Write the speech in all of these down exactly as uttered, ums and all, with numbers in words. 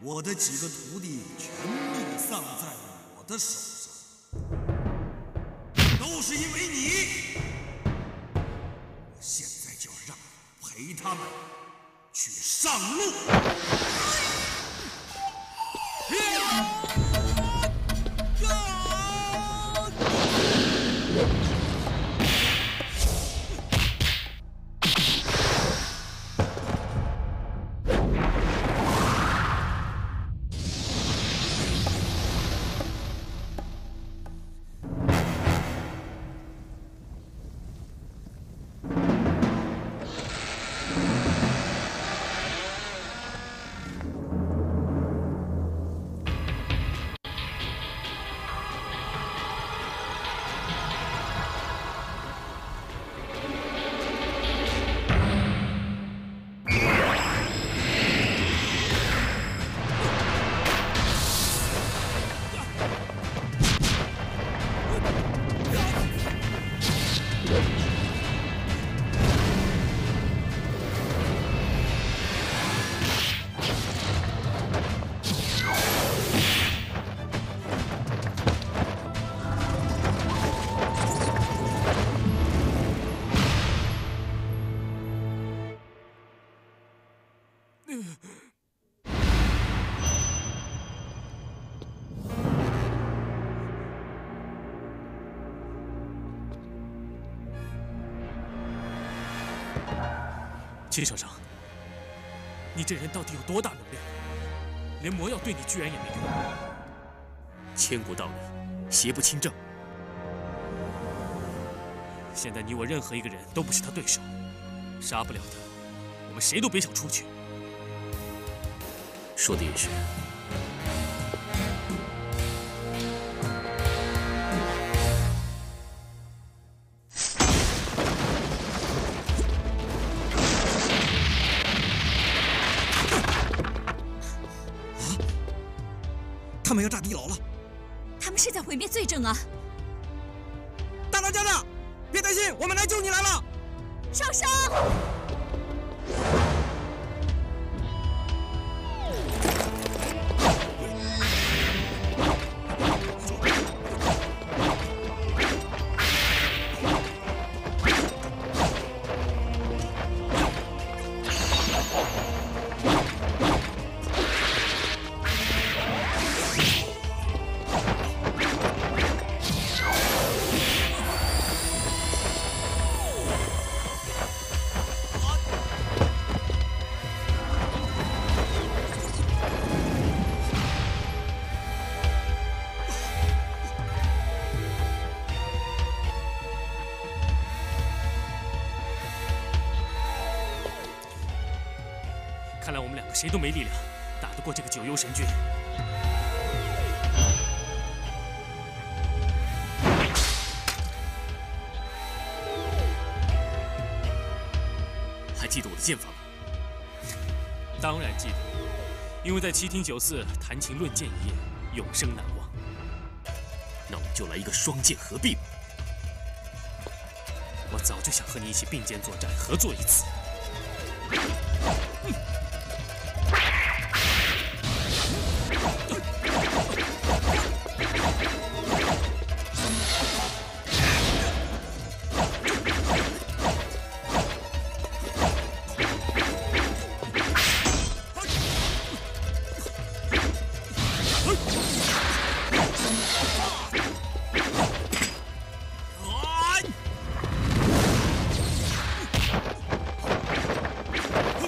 我的几个徒弟全命丧在我的手上，都是因为你。我现在就要让你陪他们去上路。 秦少商，你这人到底有多大能量？连魔药对你居然也没用。千古道理，邪不侵正。现在你我任何一个人都不是他对手，杀不了他，我们谁都别想出去。 说的也是。 他们要炸地牢了！ 他们是在毁灭罪证啊！ 大当家的，别担心，我们来救你来了！ 少商。 看来我们两个谁都没力量打得过这个九幽神君。 还记得我的剑法吗？ 当然记得，因为在齐亭酒肆谈情论剑一夜，永生难忘。 那我们就来一个双剑合璧吧！ 我早就想和你一起并肩作战，合作一次。嗯啊！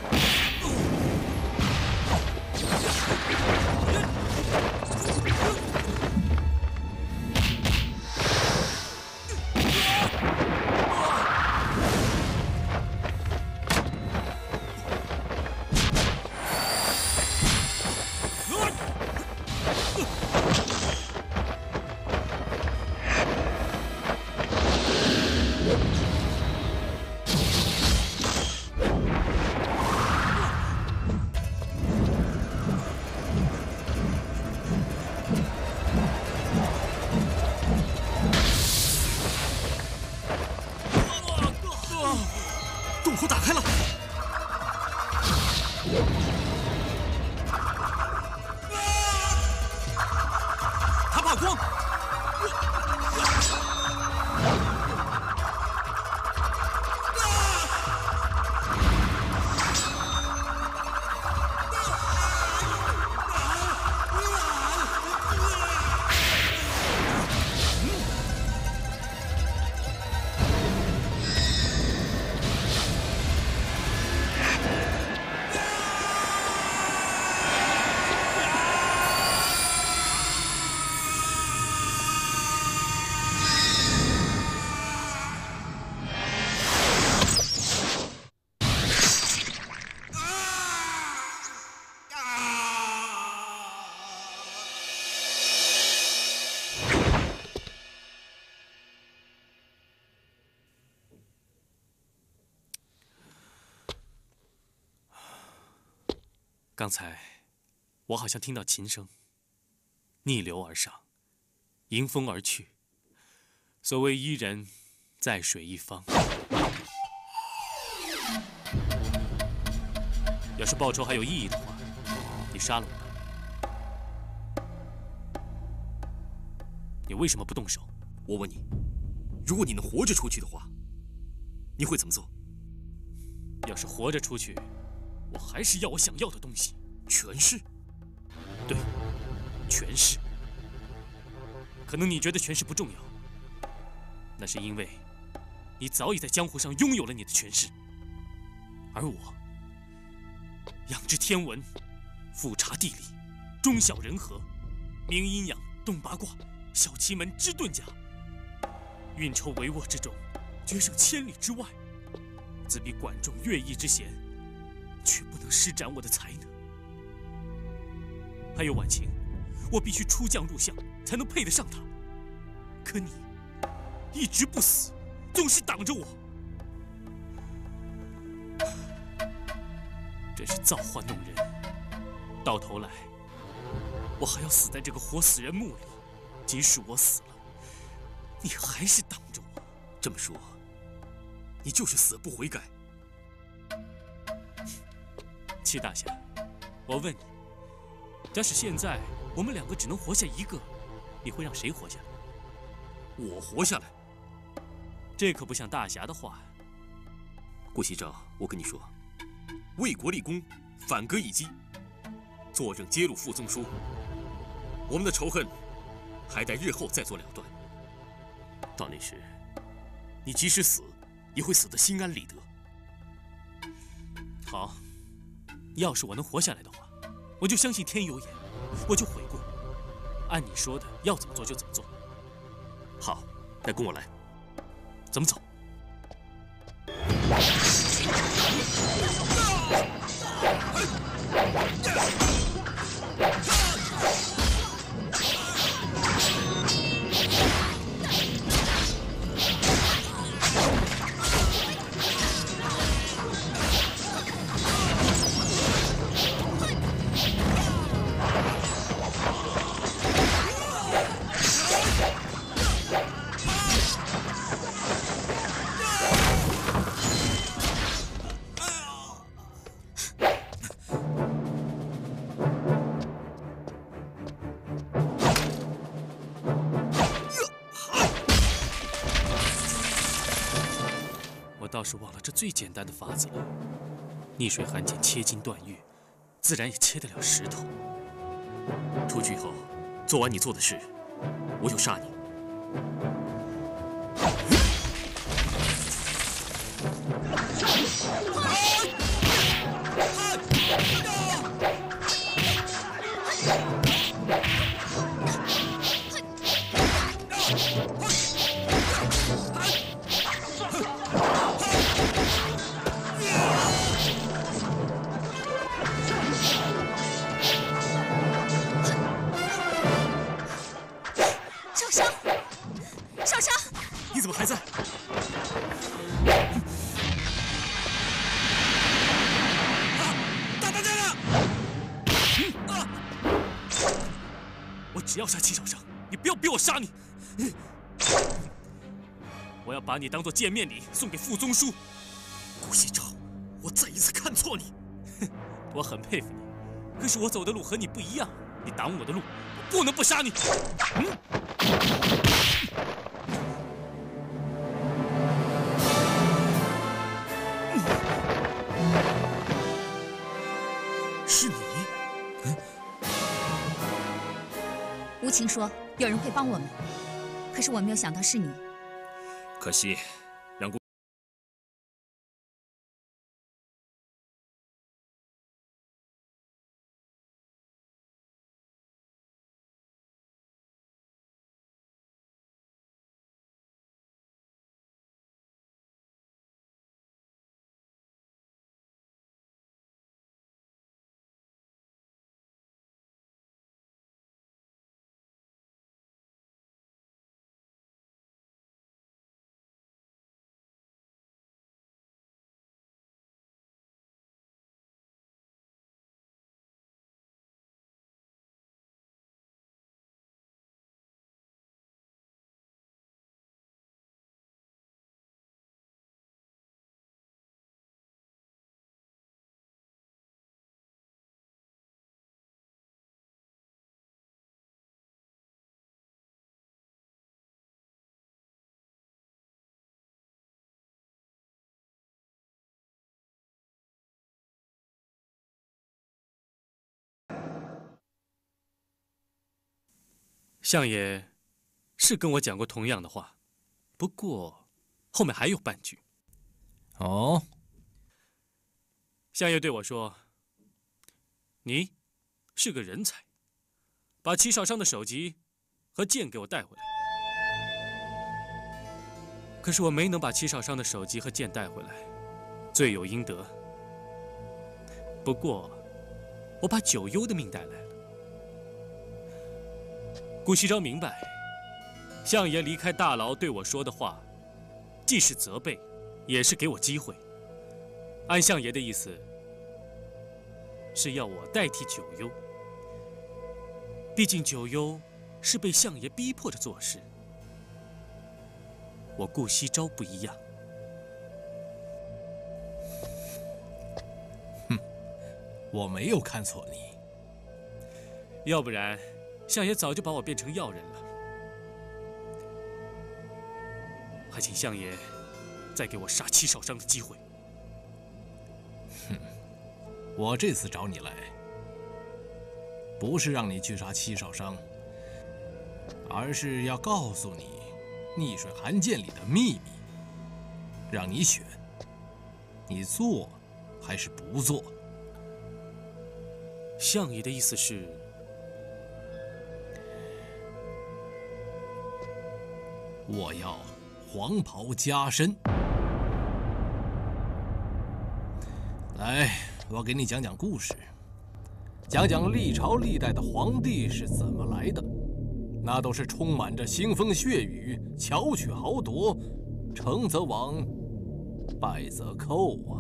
刚才我好像听到琴声，逆流而上，迎风而去。所谓伊人，在水一方。要是报仇还有意义的话，你杀了我吧。你为什么不动手？ 我问你，如果你能活着出去的话，你会怎么做？ 要是活着出去，我还是要我想要的东西—— 权势。 对，权势。可能你觉得权势不重要，那是因为你早已在江湖上拥有了你的权势，而我仰知天文，俯察地理，忠晓人和，明阴阳，懂八卦，晓奇门，知遁甲，运筹帷幄之中，决胜千里之外。自比管仲、乐毅之贤，却不能施展我的才能。还有婉晴，我必须出将入相，才能配得上她。可你一直不死，总是挡着我，真是造化弄人。到头来，我还要死在这个活死人墓里。即使我死了，你还是挡着我。 这么说，你就是死不悔改。 戚大侠，我问你，假使现在我们两个只能活下一个，你会让谁活下来？ 我活下来？ 这可不像大侠的话。 顾惜照，我跟你说，为国立功，反戈一击，坐镇揭露副宗书，我们的仇恨还待日后再做了断。到那时，你即使死，也会死得心安理得。 好，要是我能活下来的话，我就相信天有眼，我就悔过。按你说的，要怎么做就怎么做。 好，那跟我来。 怎么走？倒是忘了这最简单的法子了。逆水寒剑切金断玉，自然也切得了石头。 出去以后，做完你做的事，我就杀你。 只要杀戚少商，你不要逼我杀你！我要把你当做见面礼送给副宗书。 顾惜照，我再一次看错你。 我很佩服你，可是我走的路和你不一样，你挡我的路，我不能不杀你。嗯是你？ 无情说有人会帮我们，可是我没有想到是你。 可惜。 相爷是跟我讲过同样的话，不过后面还有半句。 哦， 相爷对我说：“你是个人才，把七少商的首级和剑给我带回来。”可是我没能把七少商的首级和剑带回来，罪有应得。不过，我把九幽的命带来了。顾惜朝明白，相爷离开大牢对我说的话，既是责备，也是给我机会。按相爷的意思，是要我代替九幽。毕竟九幽是被相爷逼迫着做事，我顾惜朝不一样。 哼，我没有看错你。 要不然，相爷早就把我变成药人了。还请相爷再给我杀七少商的机会。 哼，我这次找你来，不是让你去杀七少商，而是要告诉你逆水寒剑里的秘密，让你选，你做还是不做？ 相爷的意思是？ 我要黄袍加身。来，我给你讲讲故事，讲讲历朝历代的皇帝是怎么来的，那都是充满着腥风血雨、巧取豪夺，成则王，败则寇啊！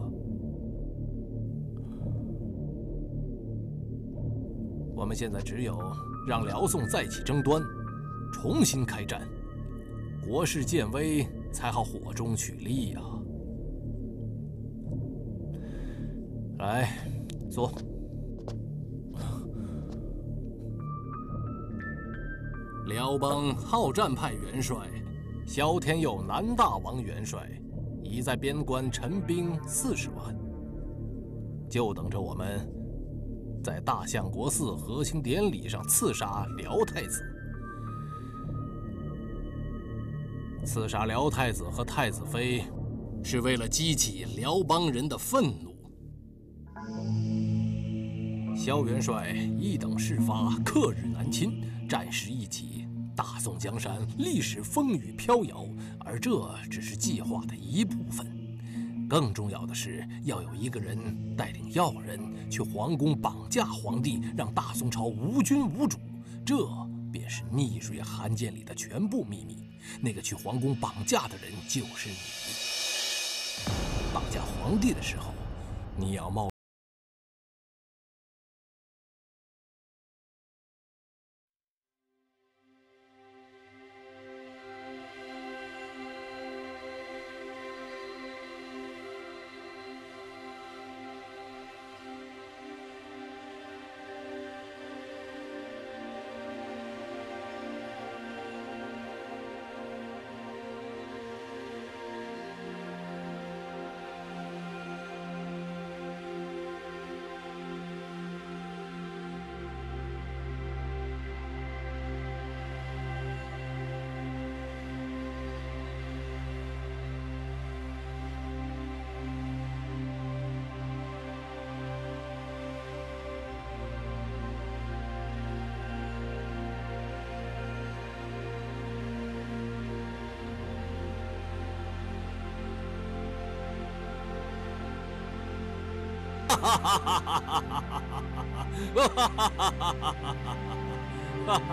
我们现在只有让辽宋再起争端，重新开战，国势渐危，才好火中取栗呀！来，坐。辽邦好战派元帅萧天佑南大王元帅已在边关陈兵四十万，就等着我们在大相国寺和亲典礼上刺杀辽太子。刺杀辽太子和太子妃，是为了激起辽邦人的愤怒。萧元帅一等事发，克日南侵，战事一起，大宋江山历史风雨飘摇。而这只是计划的一部分，更重要的是要有一个人带领要人去皇宫绑架皇帝，让大宋朝无君无主。这便是逆水寒剑里的全部秘密。那个去皇宫绑架的人就是你。绑架皇帝的时候，你要冒哈哈哈哈哈哈！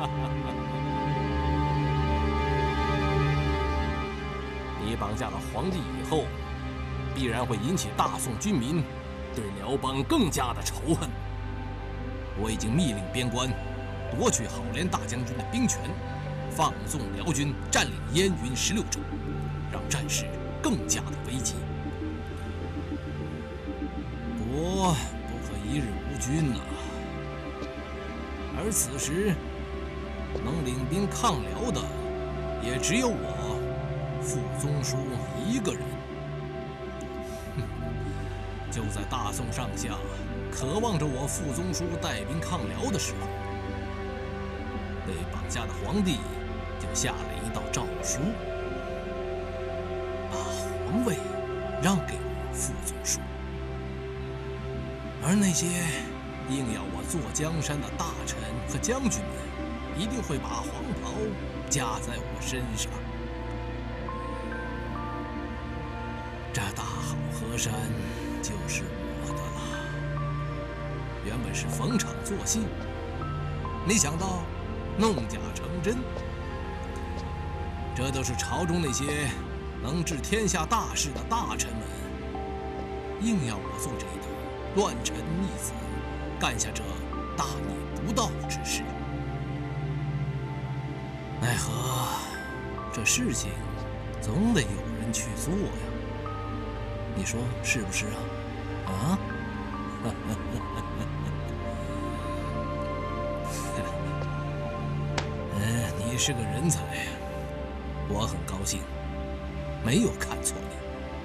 你绑架了皇帝以后，必然会引起大宋军民对辽邦更加的仇恨。我已经密令边关夺取郝连大将军的兵权，放纵辽军占领燕云十六州，让战事更加的危急。国不可一日无君呐、啊！而此时能领兵抗辽的，也只有我傅宗书一个人。就在大宋上下渴望着我傅宗书带兵抗辽的时候， 被绑架的皇帝就下了一道诏书，把皇位让给我副总书。而那些硬要我坐江山的大臣和将军们，一定会把黄袍加在我身上。这大好河山就是我的了。原本是逢场作戏，没想到弄假成真。这都是朝中那些能治天下大事的大臣们，硬要我做这个乱臣逆子，干下这大逆不道之事。奈何这事情总得有人去做呀，你说是不是啊？啊？嗯，你是个人才，我很高兴，没有看错你。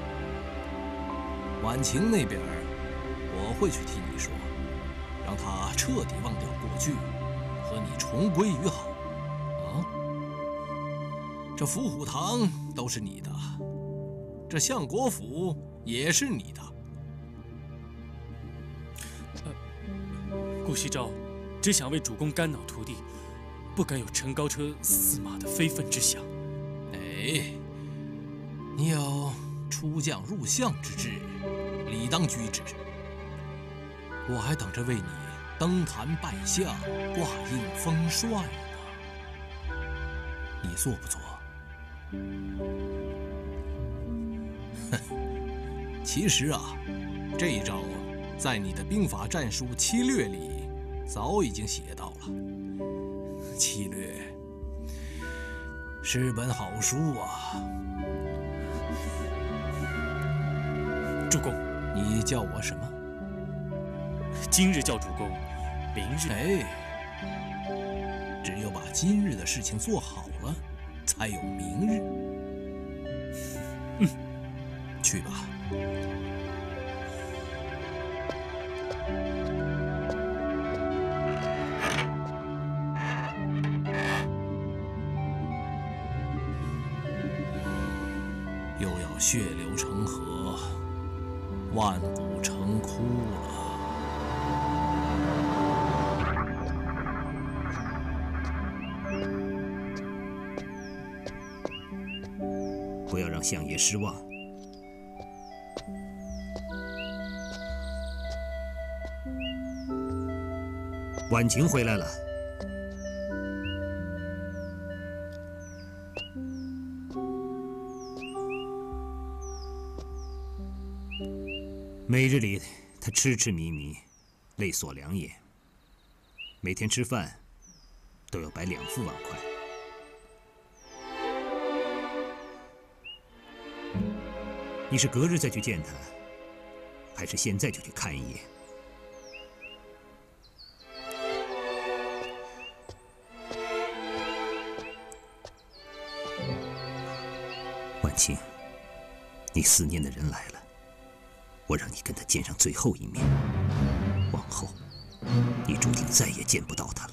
婉晴那边，我会去替你说，让他彻底忘掉过去，和你重归于好。啊？这伏虎堂都是你的，这相国府也是你的。 顾惜昭只想为主公肝脑涂地，不敢有陈高车驷马的非分之想。 哎，你有出将入相之志，理当居之。我还等着为你登坛拜相、挂印封帅呢，你做不做？哼，其实啊，这一招在你的兵法战术七略里早已经写到了。七略是本好书啊。 主公， 你叫我什么？ 今日叫主公，明日…… 哎，只有把今日的事情做好了，才有明日。嗯，去吧。又要血流成河，万古成窟了。 不要让相爷失望。婉晴回来了。每日里，他痴痴迷迷，泪锁两眼。每天吃饭都要摆两副碗筷。你是隔日再去见他，还是现在就去看一眼？婉晴，你思念的人来了。我让你跟他见上最后一面，往后，你注定再也见不到他了。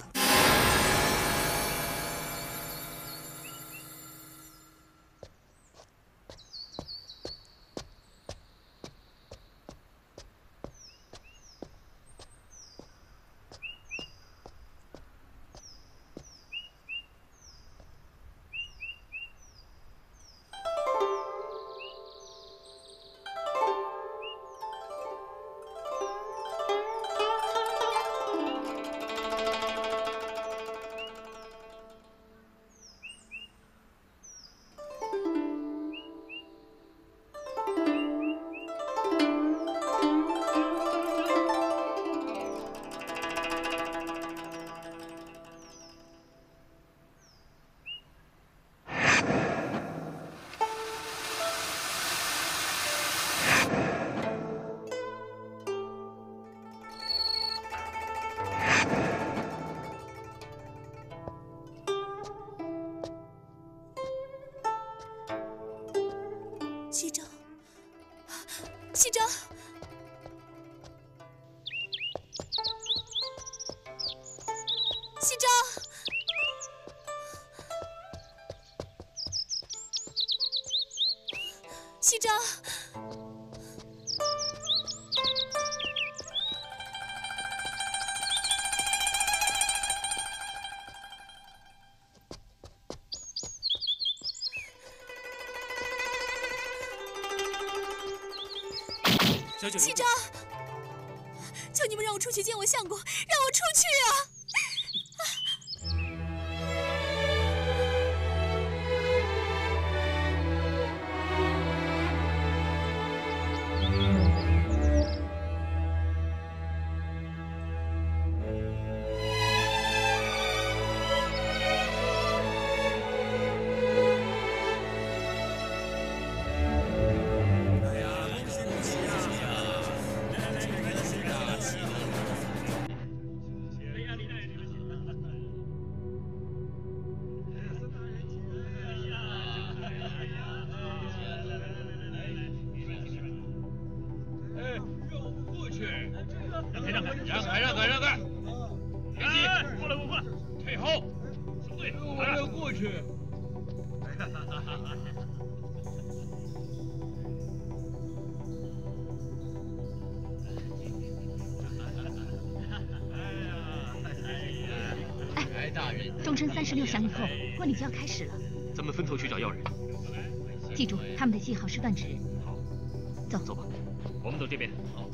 西征，西征，西征， 西征。 西征，求你们让我出去见我相公，让我出去啊！ 钟声三十六响以后，婚礼就要开始了。 咱们分头去找要人。 记住，他们的记号是断指。 好， 走， 走吧。我们走这边。好。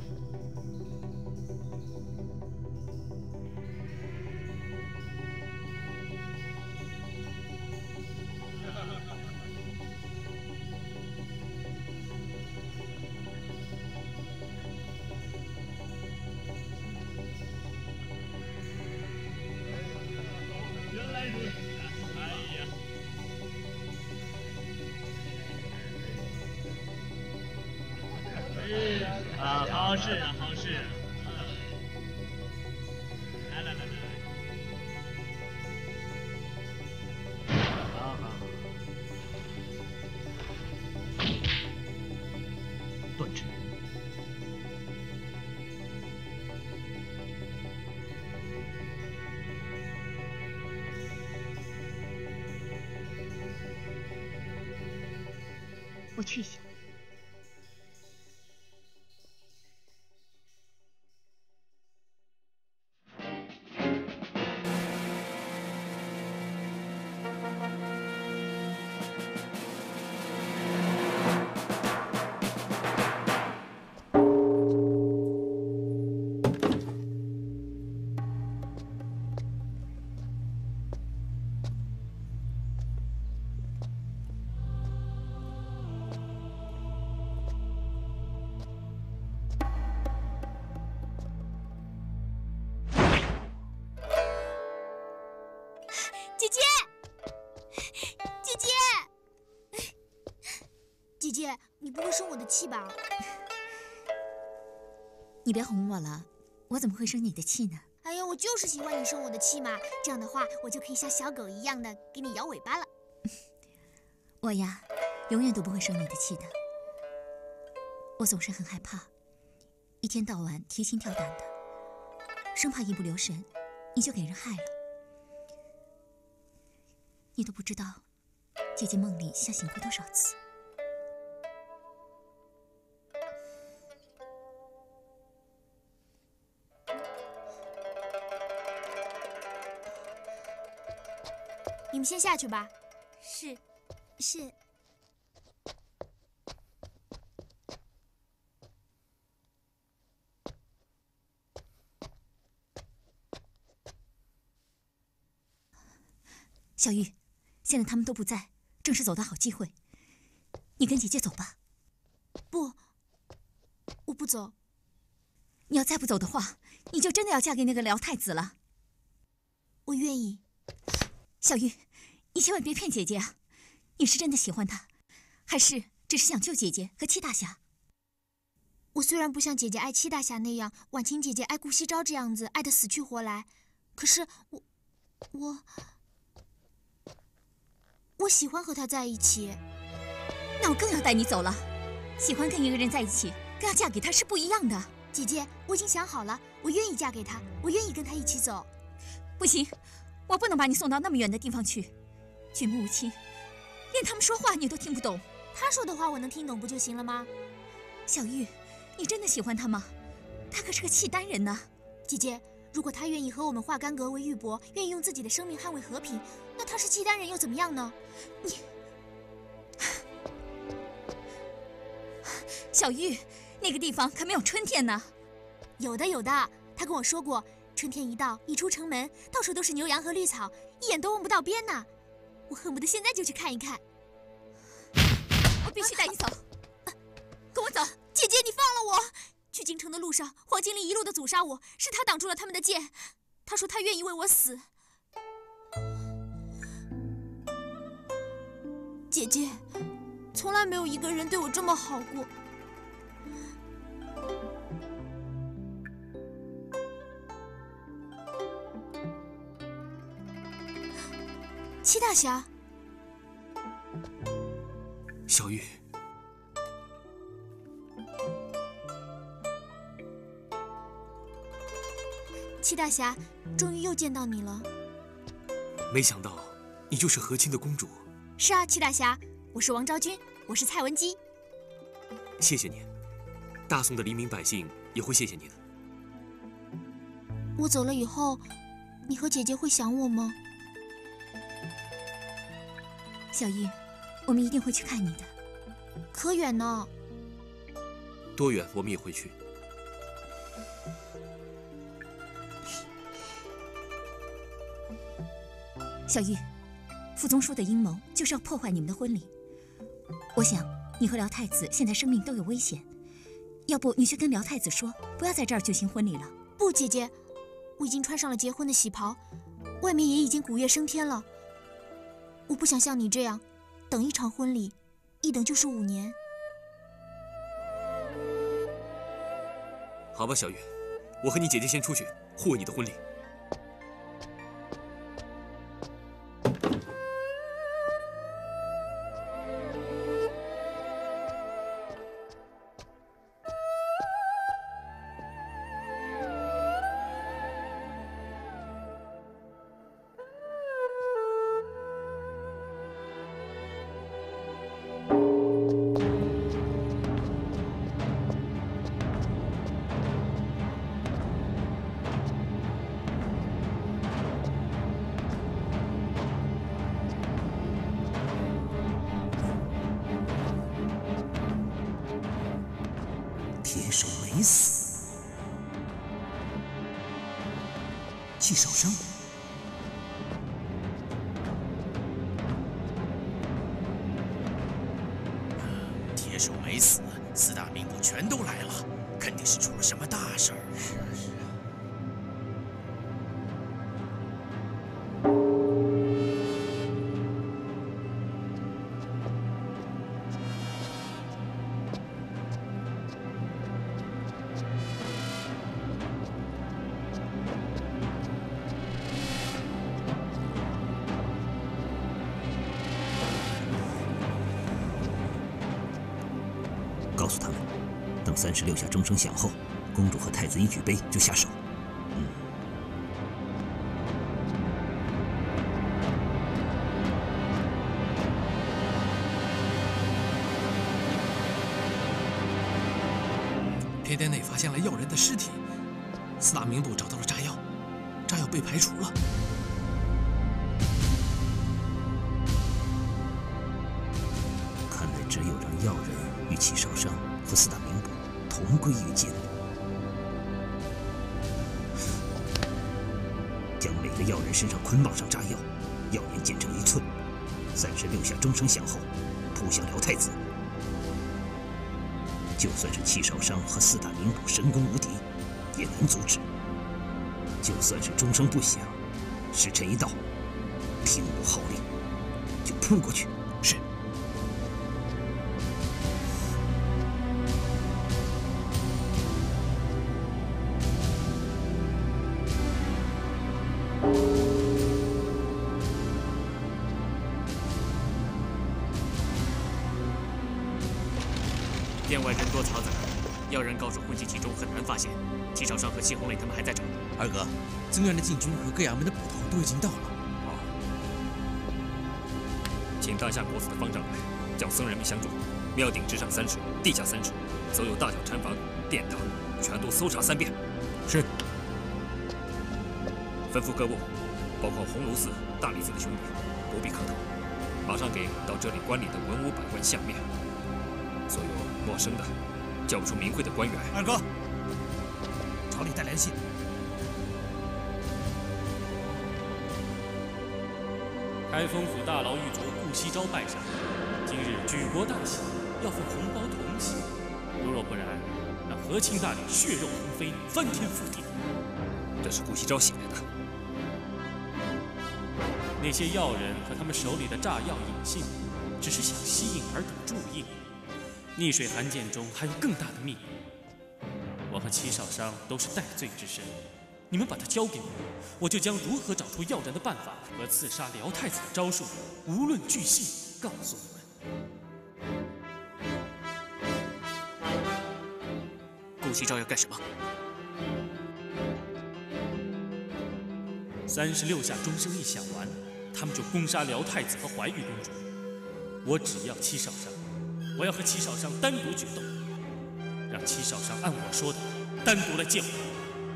啊，好事啊，好事！来来来来来，好好。 断指。 我去一下。 姐姐，姐姐，姐姐，你不会生我的气吧？ 你别哄我了，我怎么会生你的气呢？ 哎呀，我就是喜欢你生我的气嘛，这样的话，我就可以像小狗一样的给你摇尾巴了。 我呀，永远都不会生你的气的。我总是很害怕，一天到晚提心吊胆的，生怕一不留神，你就给人害了。 你都不知道，姐姐梦里吓醒过多少次。 你们先下去吧。 是， 是。 小玉。 现在他们都不在，正是走的好机会。你跟姐姐走吧。 不，我不走。 你要再不走的话，你就真的要嫁给那个辽太子了。 我愿意。 小玉，你千万别骗姐姐啊！你是真的喜欢他，还是只是想救姐姐和戚大侠？ 我虽然不像姐姐爱戚大侠那样，婉清姐姐爱顾惜昭这样子爱得死去活来，可是我，我。 我喜欢和他在一起， 那我更要带你走了。喜欢跟一个人在一起，跟要嫁给他是不一样的。 姐姐，我已经想好了，我愿意嫁给他，我愿意跟他一起走。 不行，我不能把你送到那么远的地方去。举目无亲，连他们说话你都听不懂。 他说的话我能听懂不就行了吗？ 小玉，你真的喜欢他吗？他可是个契丹人呢。 姐姐，如果他愿意和我们化干戈为玉帛，愿意用自己的生命捍卫和平，那他是契丹人又怎么样呢？ 你，小玉，那个地方可没有春天呢。 有的，有的。他跟我说过，春天一到，一出城门，到处都是牛羊和绿草，一眼都望不到边呢。我恨不得现在就去看一看。 我必须带你走，啊、跟我走。 姐姐，你放了我！去京城的路上，黄金陵一路的阻杀我，是他挡住了他们的剑。他说他愿意为我死。姐姐，从来没有一个人对我这么好过。戚大侠， 小玉， 戚大侠，终于又见到你了。 没想到你就是和亲的公主。 是啊，戚大侠，我是王昭君，我是蔡文姬。 谢谢你，大宋的黎民百姓也会谢谢你的。 我走了以后，你和姐姐会想我吗？ 小玉，我们一定会去看你的。 可远呢？ 多远我们也会去。 小玉，傅宗书的阴谋就是要破坏你们的婚礼。我想你和辽太子现在生命都有危险，要不你去跟辽太子说，不要在这儿举行婚礼了。 不，姐姐，我已经穿上了结婚的喜袍，外面也已经鼓乐升天了。我不想像你这样，等一场婚礼，一等就是五年。 好吧，小玉，我和你姐姐先出去护卫你的婚礼。 铁手没死，戚少商， 铁手没死，四大名捕全都来了，肯定是出了什么大事儿。是啊，是啊。 告诉他们，等三十六下钟声响后，公主和太子一举杯就下手。嗯。 偏殿内发现了药人的尸体，四大名捕找到了炸药，炸药被排除了。 看来只有让药人与戚少商和四大名捕同归于尽，将每个药人身上捆绑上炸药，药眼剪成一寸，三十六下钟声响后，扑向辽太子。就算是戚少商和四大名捕神功无敌，也难阻止。就算是钟声不响，时辰一到，听我号令，就扑过去。 是。 殿外人多嘈杂，药人高手混迹其中，很难发现。戚少商和戚红磊他们还在找。 二哥，增援的禁军和各衙门的捕头都已经到了。 哦，请当下国子的方丈来， 叫僧人们相助，庙顶之上三处，地下三处，所有大小禅房、殿堂，全都搜查三遍。 是。 吩咐各部，包括红炉寺、大理寺的兄弟，不必客套，马上给到这里观礼的文武百官相面。所有陌生的、叫不出名讳的官员。 二哥，朝里带来信。 开封府大牢狱卒顾惜昭拜上，今日举国大喜，要奉红包同喜。如若不然，让和亲大理血肉横飞，翻天覆地。 这是顾惜昭写来的。 那些药人和他们手里的炸药引信，只是想吸引尔等注意。逆水寒剑中还有更大的秘密。我和齐少商都是戴罪之身。你们把它交给我，我就将如何找出要人的办法和刺杀辽太子的招数，无论巨细，告诉你们。 顾惜昭要干什么？ 三十六下钟声一响完，他们就攻杀辽太子和怀玉公主。我只要戚少商，我要和戚少商单独决斗，让戚少商按我说的单独来见我。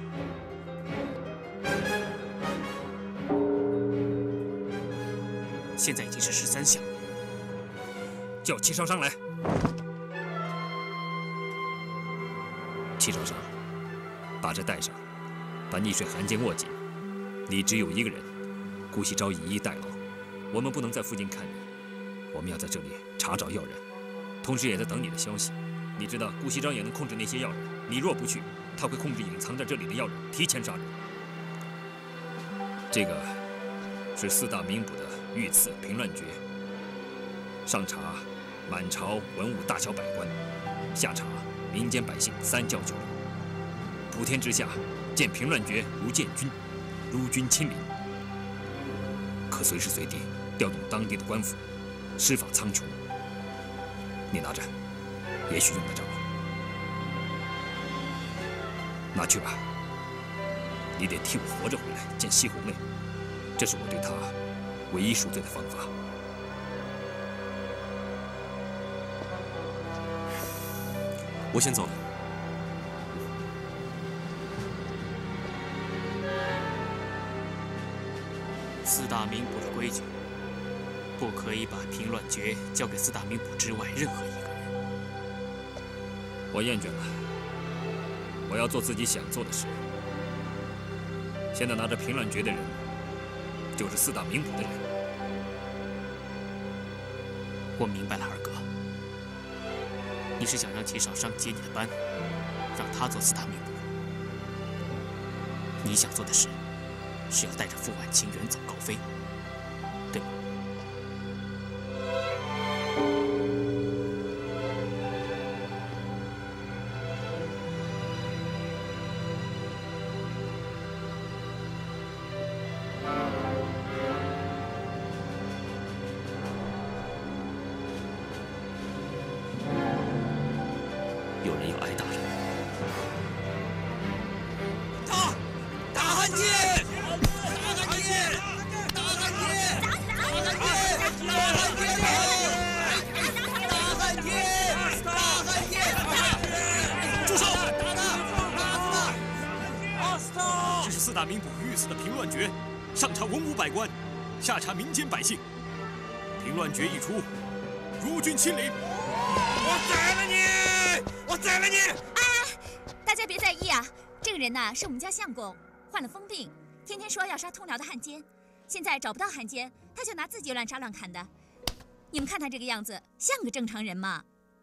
现在已经是十三下，叫戚少商来。戚少商，把这带上，把逆水寒剑握紧。你只有一个人，顾惜昭以一代劳，我们不能在附近看你，我们要在这里查找药人，同时也在等你的消息。你知道顾惜昭也能控制那些药人，你若不去，他会控制隐藏在这里的药人，提前杀人。这个是四大名捕的御赐平乱诀，上查满朝文武大小百官，下查民间百姓三教九流。普天之下，见平乱诀如见君，如君亲临，可随时随地调动当地的官府，施法苍穹。你拿着，也许用得着。拿去吧，你得替我活着回来见西红妹，这是我对她唯一赎罪的方法。 我先走了。 四大名捕的规矩，不可以把平乱诀交给四大名捕之外任何一个人。 我厌倦了，我要做自己想做的事。现在拿着平乱诀的人，就是四大名捕的人。 我明白了，二哥，你是想让齐少商接你的班，让他做四大名捕。你想做的事，是要带着傅婉清远走高飞，对吗？ 有人要挨打了。 打！大汉奸！大汉奸！大汉奸！大汉奸！大汉奸！大汉奸！大汉奸！ 住手！ 打他！打死他！ 这是四大名捕御赐的平乱诀，上查文武百官，下查民间百姓。平乱诀一出，如君亲临。 我宰了你！我宰了你！ 哎，大家别在意啊，这个人呐是我们家相公，患了疯病，天天说要杀通辽的汉奸，现在找不到汉奸，他就拿自己乱杀乱砍的。你们看他这个样子，像个正常人吗？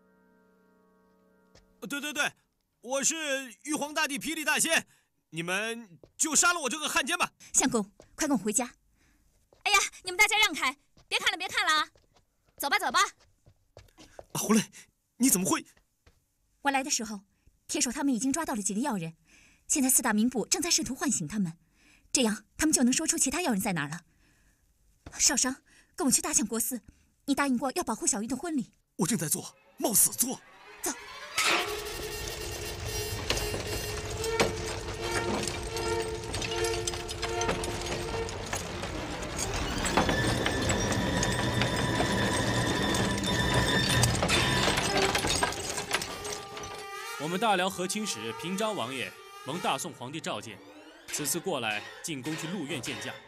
对对对，我是玉皇大帝霹雳大仙，你们就杀了我这个汉奸吧。 相公，快跟我回家！哎呀，你们大家让开，别看了，别看了啊！走吧，走吧。 胡磊，你怎么会？ 我来的时候，铁手他们已经抓到了几个药人，现在四大名捕正在试图唤醒他们，这样他们就能说出其他药人在哪儿了。少商，跟我去大相国寺，你答应过要保护小玉的婚礼。 我正在做，冒死做。 走。 大辽和亲使平章王爷蒙大宋皇帝召见，此次过来进宫去鹿苑见驾，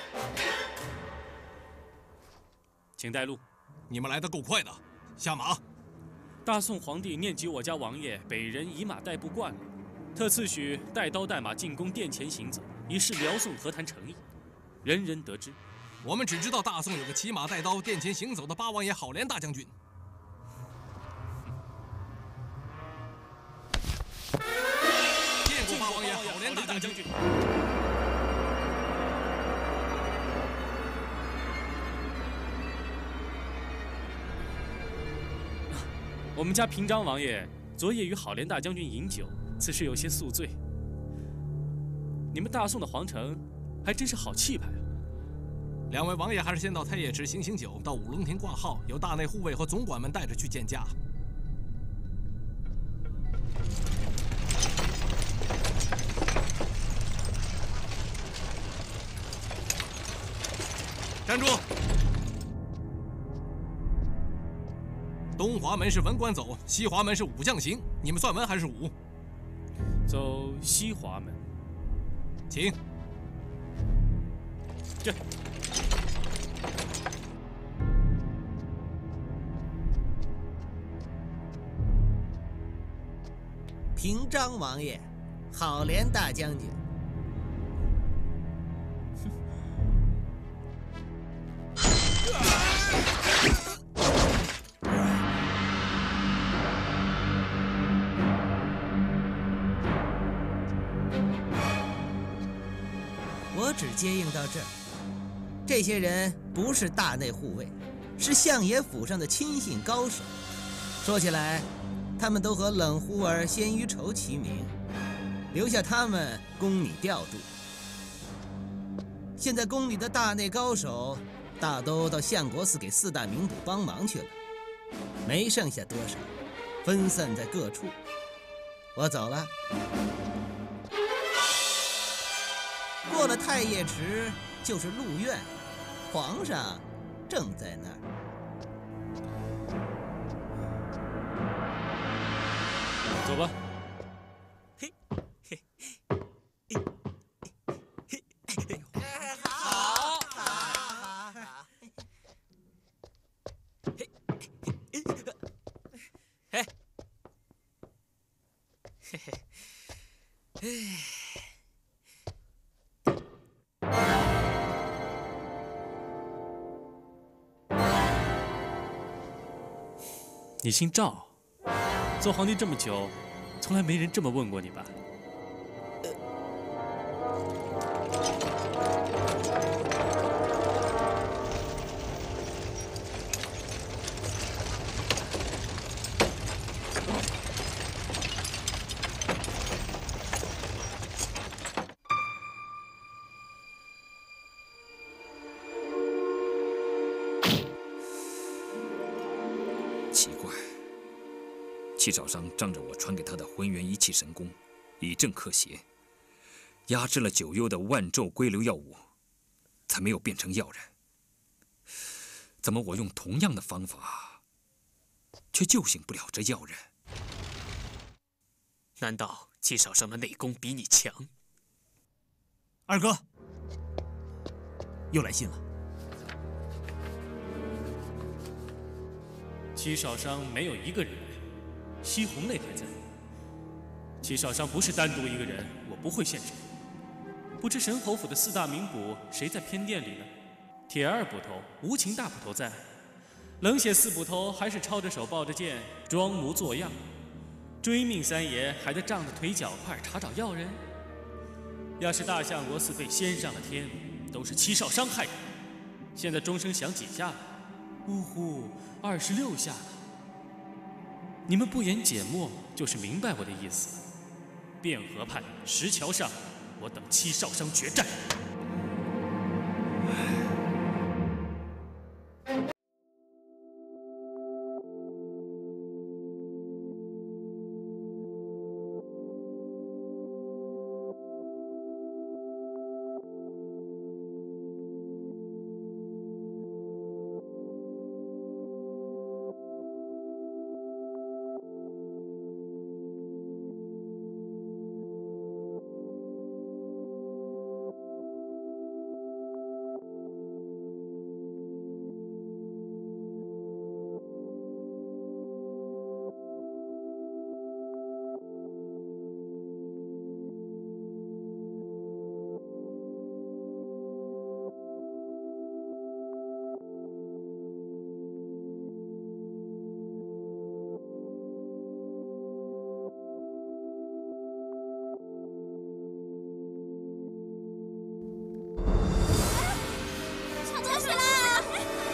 请带路。 你们来得够快的，下马。 大宋皇帝念及我家王爷北人以马代步惯了，特赐许带刀带马进宫殿前行走，以示辽宋和谈诚意。人人得知。 我们只知道大宋有个骑马带刀殿前行走的八王爷郝连大将军。见过八王爷郝连大将军。 我们家平章王爷昨夜与郝连大将军饮酒，此事有些宿醉。你们大宋的皇城还真是好气派啊！ 两位王爷还是先到太液池行行酒，到五龙亭挂号，由大内护卫和总管们带着去见驾。站住！东华门是文官走，西华门是武将行。你们算文还是武？ 走西华门。 请。 这。 平章王爷，郝连大将军。我只接应到这儿。这些人不是大内护卫，是相爷府上的亲信高手。说起来，他们都和冷忽儿、鲜于愁齐名，留下他们供你调度。现在宫里的大内高手大都到相国寺给四大名捕帮忙去了，没剩下多少，分散在各处。我走了。过了太液池就是鹿苑，皇上正在那儿。 走吧。 嘿，嘿，嘿，嘿，好，好，好，嘿，嘿，嘿嘿，哎。 你姓赵，做皇帝这么久，从来没人这么问过你吧？ 戚少商仗着我传给他的浑元一气神功，以正克邪，压制了九幽的万咒归流药物，才没有变成药人。怎么我用同样的方法，却救醒不了这药人？ 难道戚少商的内功比你强？ 二哥，又来信了。 戚少商没有一个人。西红泪还在。戚少商不是单独一个人，我不会现身。不知神侯府的四大名捕谁在偏殿里呢？铁二捕头、无情大捕头在，冷血四捕头还是抄着手抱着剑，装模作样。追命三爷还在仗着腿脚快查找药人。要是大相国寺被掀上了天，都是戚少商害的。现在钟声响几下了？呜呼，二十六下了。你们不言缄默，就是明白我的意思。汴河畔石桥上，我等戚少商决战。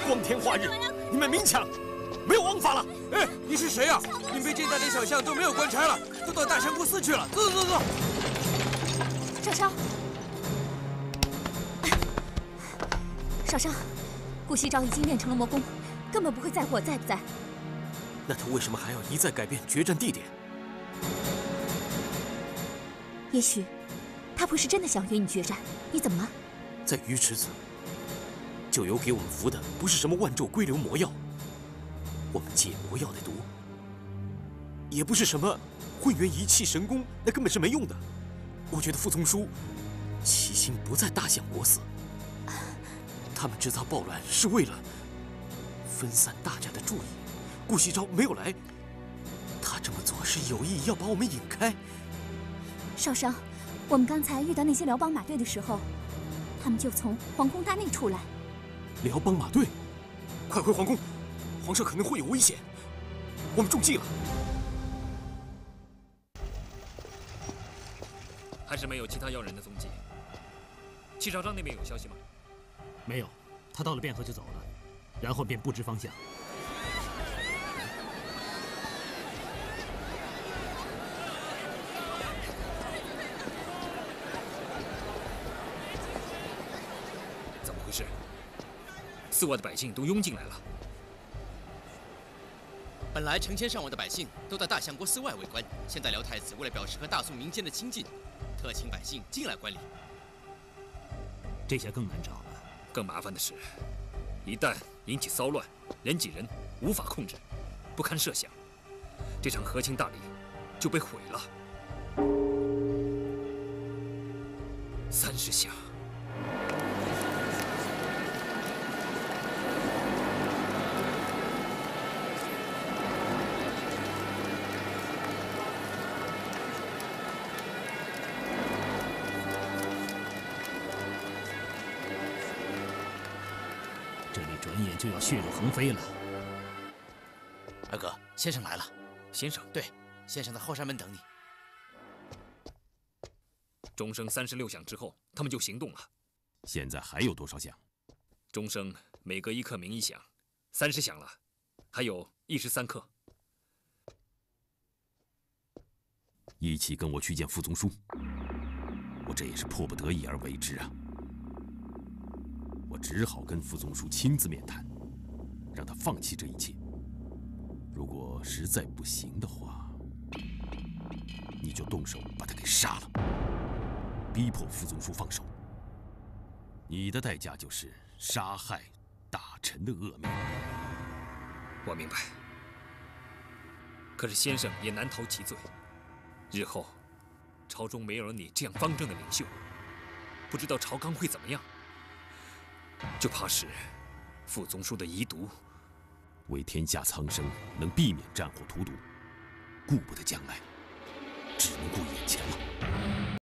光天化日，你们明抢，没有王法了！ 哎，你是谁呀、啊？你们这一带的小巷都没有官差了，都到大香菇寺去了。走走走走。 少商，少商，顾惜昭已经练成了魔功，根本不会在乎我在不在。 那他为什么还要一再改变决战地点？ 也许，他不是真的想与你决战。你怎么了？ 在鱼池子，九游给我们服的不是什么万咒归流魔药，我们解魔药的毒，也不是什么混元一气神功，那根本是没用的。我觉得傅聪叔其心不在大相国寺，他们制造暴乱是为了分散大家的注意。顾惜昭没有来，他这么做是有意要把我们引开。 少商，我们刚才遇到那些辽邦马队的时候，他们就从皇宫大内出来。 辽邦马队，快回皇宫，皇上可能会有危险，我们中计了。 还是没有其他要人的踪迹。戚少章那边有消息吗？ 没有，他到了汴河就走了，然后便不知方向。 怎么回事？寺外的百姓都拥进来了。 本来成千上万的百姓都在大相国寺外围观，现在辽太子为了表示和大宋民间的亲近，特请百姓进来观礼。 这下更难找了。 更麻烦的是，一旦引起骚乱，人挤人，无法控制，不堪设想，这场和亲大礼就被毁了。三十响。 这里转眼就要血肉横飞了。 二哥，先生来了。 先生？ 对，先生在后山门等你。 钟声三十六响之后，他们就行动了。 现在还有多少响？ 钟声每隔一刻鸣一响，三十响了，还有一时三刻。 一起跟我去见傅宗书，我这也是迫不得已而为之啊。我只好跟傅宗书亲自面谈，让他放弃这一切。如果实在不行的话，你就动手把他给杀了，逼迫傅宗书放手。你的代价就是杀害大臣的恶名。 我明白，可是先生也难逃其罪。日后朝中没有了你这样方正的领袖，不知道朝纲会怎么样。就怕是傅宗书的遗毒。 为天下苍生能避免战火荼毒，顾不得将来，只能顾眼前了。